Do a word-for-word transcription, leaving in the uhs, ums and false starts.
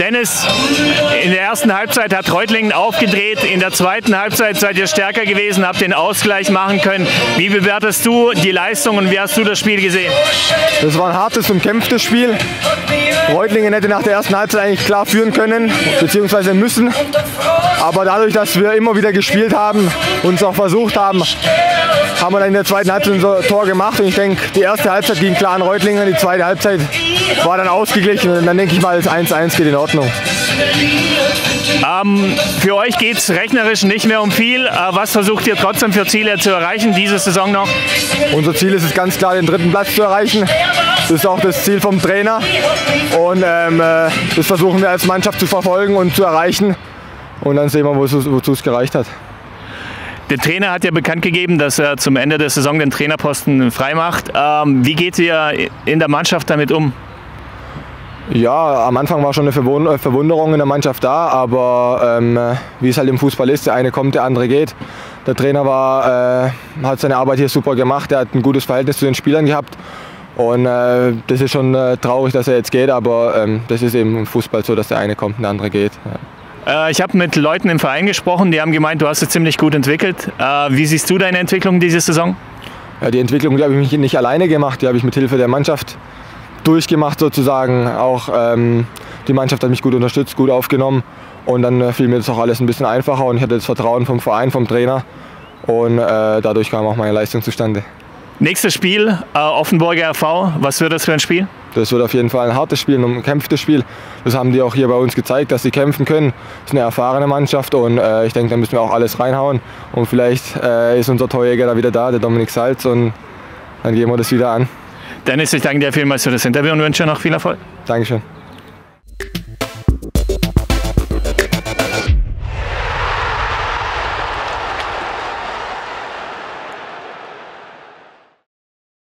Dennis, in der ersten Halbzeit hat Reutlingen aufgedreht, in der zweiten Halbzeit seid ihr stärker gewesen, habt den Ausgleich machen können. Wie bewertest du die Leistung und wie hast du das Spiel gesehen? Das war ein hartes, umkämpftes Spiel. Reutlingen hätte nach der ersten Halbzeit eigentlich klar führen können, beziehungsweise müssen. Aber dadurch, dass wir immer wieder gespielt haben, uns auch versucht haben, haben wir dann in der zweiten Halbzeit unser Tor gemacht. Und ich denke, die erste Halbzeit ging klar an Reutlingen, die zweite Halbzeit war dann ausgeglichen. Und dann denke ich mal, das eins eins geht in Ordnung. Ähm, für euch geht es rechnerisch nicht mehr um viel. Äh, was versucht ihr trotzdem für Ziele zu erreichen, diese Saison noch? Unser Ziel ist es ganz klar, den dritten Platz zu erreichen. Das ist auch das Ziel vom Trainer. Und ähm, das versuchen wir als Mannschaft zu verfolgen und zu erreichen. Und dann sehen wir, wozu es gereicht hat. Der Trainer hat ja bekannt gegeben, dass er zum Ende der Saison den Trainerposten frei macht. Ähm, wie geht ihr in der Mannschaft damit um? Ja, am Anfang war schon eine Verwunderung in der Mannschaft da, aber ähm, wie es halt im Fußball ist, der eine kommt, der andere geht. Der Trainer war, äh, hat seine Arbeit hier super gemacht, er hat ein gutes Verhältnis zu den Spielern gehabt. Und äh, das ist schon äh, traurig, dass er jetzt geht, aber ähm, das ist eben im Fußball so, dass der eine kommt und der andere geht. Ja. Äh, ich habe mit Leuten im Verein gesprochen, die haben gemeint, du hast es ziemlich gut entwickelt. Äh, wie siehst du deine Entwicklung diese Saison? Ja, die Entwicklung, die habe ich nicht alleine gemacht, die habe ich mit Hilfe der Mannschaft durchgemacht sozusagen. Auch ähm, die Mannschaft hat mich gut unterstützt, gut aufgenommen und dann äh, fiel mir das auch alles ein bisschen einfacher und ich hatte das Vertrauen vom Verein, vom Trainer und äh, dadurch kam auch meine Leistung zustande. Nächstes Spiel, äh, Offenburger R V, was wird das für ein Spiel? Das wird auf jeden Fall ein hartes Spiel, ein umkämpftes Spiel. Das haben die auch hier bei uns gezeigt, dass sie kämpfen können. Das ist eine erfahrene Mannschaft und äh, ich denke, da müssen wir auch alles reinhauen. Und vielleicht äh, ist unser Torjäger da wieder da, der Dominik Salz, und dann gehen wir das wieder an. Dennis, ich danke dir vielmals für das Interview und wünsche noch viel Erfolg. Dankeschön.